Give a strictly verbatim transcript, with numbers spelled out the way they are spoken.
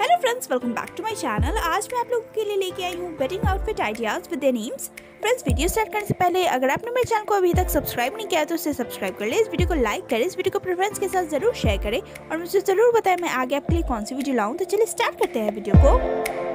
Hello friends, welcome back to my channel. आज मैं आप लोगों के लिए लेके आई हूँ wedding outfit ideas with their names. Friends, video start करने से पहले अगर आपने मेरे चैनल को अभी तक सब्सक्राइब नहीं किया है तो उसे सब्सक्राइब कर ले, इस वीडियो को लाइक करें, इस वीडियो को अपने फ्रेंड्स के साथ जरूर शेयर करें और मुझे ज़रूर बताएं मैं आगे आपके लिए कौन सी वीडियो लाऊँ। तो चलिए स्टार्ट करते हैं वीडियो को।